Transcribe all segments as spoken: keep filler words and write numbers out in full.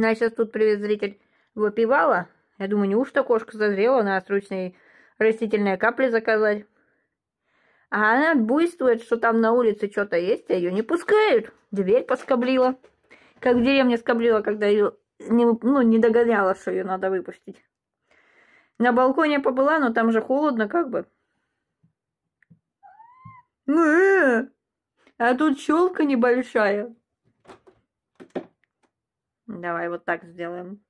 Нас сейчас тут привет зритель выпивала. Я думаю, неужто кошка зазрела, надо срочно растительные капли заказать. А она буйствует, что там на улице что-то есть, а ее не пускают. Дверь поскоблила. Как в деревне скоблила, когда ее не, ну, не догоняла, что ее надо выпустить. На балконе побыла, но там же холодно как бы. А тут щелка небольшая. Давай вот так сделаем.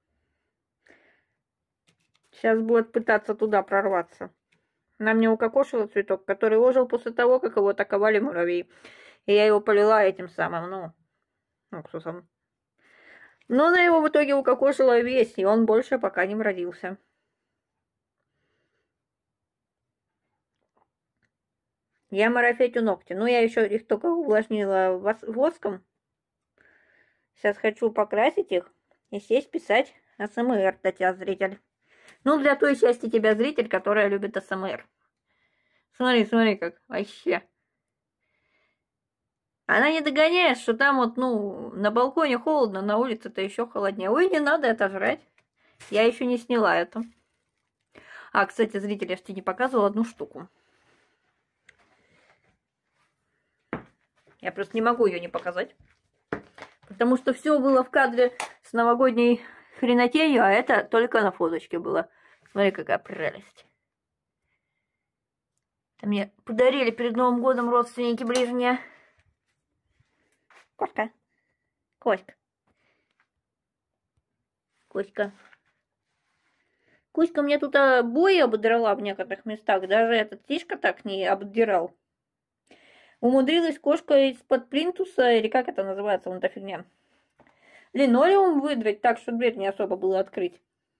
Сейчас будет пытаться туда прорваться. Она мне укокошила цветок, который ожил после того, как его атаковали муравьи. И я его полила этим самым, ну, уксусом. Но она его в итоге укокошила весь, и он больше пока не родился. Я марафетю ногти. Ну, я еще их только увлажнила воском. Сейчас хочу покрасить их и сесть писать АСМР для тебя, зритель. Ну, для той части тебя, зритель, которая любит АСМР. Смотри, смотри, как вообще. Она не догоняет, что там вот, ну, на балконе холодно, на улице-то еще холоднее. Ой, не надо это жрать. Я еще не сняла это. А, кстати, зритель, я же тебе не показывала одну штуку. Я просто не могу ее не показать. Потому что все было в кадре с новогодней хренотенью, а это только на фоточке было. Смотри, какая прелесть. Это мне подарили перед Новым годом родственники ближние. Кошка. Коська. Коська. Коська мне тут обои ободрала в некоторых местах. Даже этот Тишка так не обдирал. Умудрилась кошка из-под плинтуса, или как это называется, вон эта фигня, линолеум выдрать так, что дверь не особо было открыть.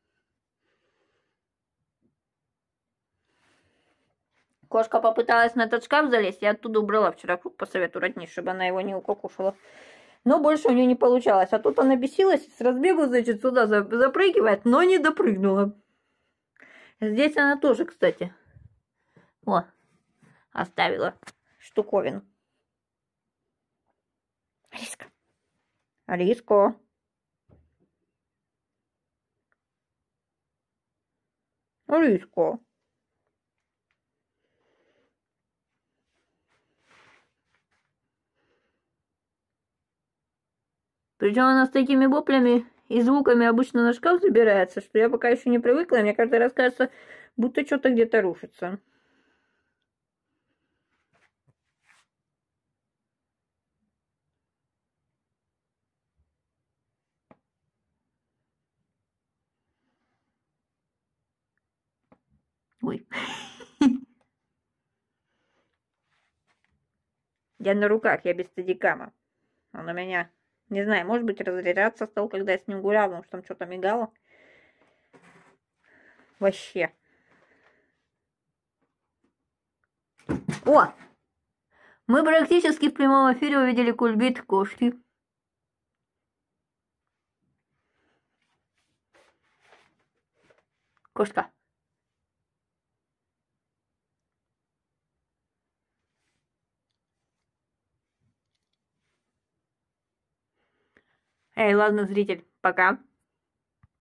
Кошка попыталась на этот шкаф залезть, я оттуда убрала вчера круг по совету родни, чтобы она его не укокушала. Но больше у нее не получалось. А тут она бесилась, с разбегу, значит, сюда запрыгивает, но не допрыгнула. Здесь она тоже, кстати. О, оставила штуковину. Алиска. Алиско. Алиско. Причем она с такими воплями и звуками обычно на шкаф забирается, что я пока еще не привыкла, и мне каждый раз кажется, будто что-то где-то рушится. Ой. Я на руках, я без стадикама. Он у меня, не знаю, может быть, разряжаться стал, когда я с ним гуляла, потому что там что-то мигало. Вообще. О! Мы практически в прямом эфире увидели кульбит кошки. Кошка. Эй, ладно, зритель, пока.